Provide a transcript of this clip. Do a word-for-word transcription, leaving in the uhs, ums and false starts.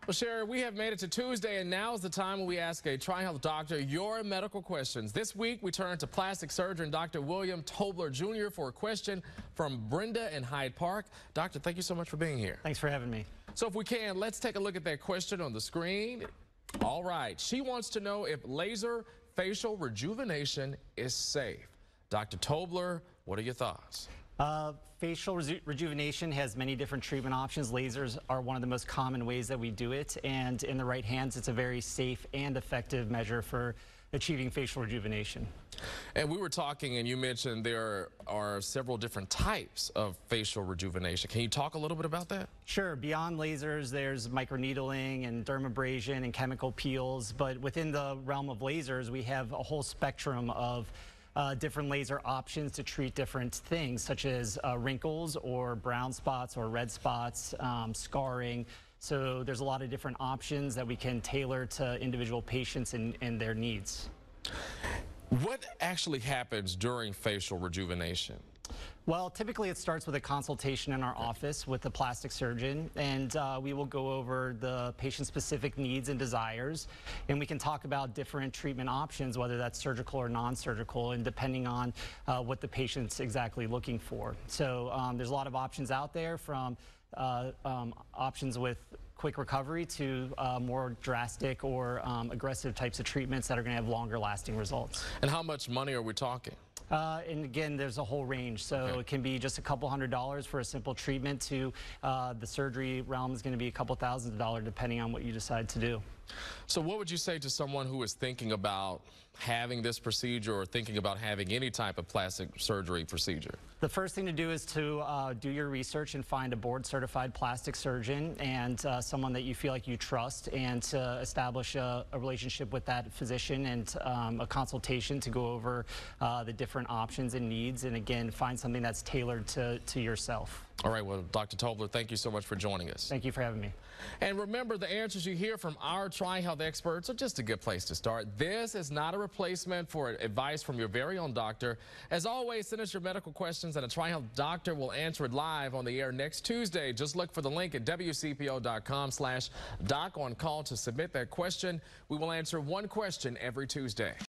Well, Sherry, we have made it to Tuesday, and now is the time when we ask a TriHealth doctor your medical questions. This week, we turn to plastic surgeon Doctor William Tobler Junior for a question from Brenda in Hyde Park. Doctor, thank you so much for being here. Thanks for having me. So if we can, let's take a look at that question on the screen. All right. She wants to know if laser facial rejuvenation is safe. Doctor Tobler, what are your thoughts? Uh, facial reju rejuvenation has many different treatment options. Lasers are one of the most common ways that we do it, and in the right hands, it's a very safe and effective measure for achieving facial rejuvenation. And we were talking, and you mentioned there are several different types of facial rejuvenation. Can you talk a little bit about that? Sure. Beyond lasers, there's microneedling and dermabrasion and chemical peels, but within the realm of lasers, we have a whole spectrum of Uh, different laser options to treat different things, such as uh, wrinkles or brown spots or red spots, um, scarring. So there's a lot of different options that we can tailor to individual patients and, and their needs. What actually happens during facial rejuvenation? Well, typically it starts with a consultation in our office with the plastic surgeon, and uh, we will go over the patient-specific needs and desires, and we can talk about different treatment options, whether that's surgical or non-surgical, and depending on uh, what the patient's exactly looking for. So um, there's a lot of options out there, from uh, um, options with quick recovery to uh, more drastic or um, aggressive types of treatments that are going to have longer lasting results. And how much money are we talking? Uh, and again, there's a whole range. So okay. It can be just a couple hundred dollars for a simple treatment to uh, the surgery realm is going to be a couple thousands of dollars depending on what you decide to do. So what would you say to someone who is thinking about having this procedure or thinking about having any type of plastic surgery procedure? The first thing to do is to uh, do your research and find a board-certified plastic surgeon and uh, someone that you feel like you trust, and to establish a, a relationship with that physician and um, a consultation to go over uh, the different options and needs, and again, find something that's tailored to, to yourself. All right, well, Doctor Tobler, thank you so much for joining us. Thank you for having me. And remember, the answers you hear from our TriHealth experts are just a good place to start. This is not a replacement for advice from your very own doctor. As always, send us your medical questions, and a TriHealth doctor will answer it live on the air next Tuesday. Just look for the link at W C P O dot com slash doc on call to submit that question. We will answer one question every Tuesday.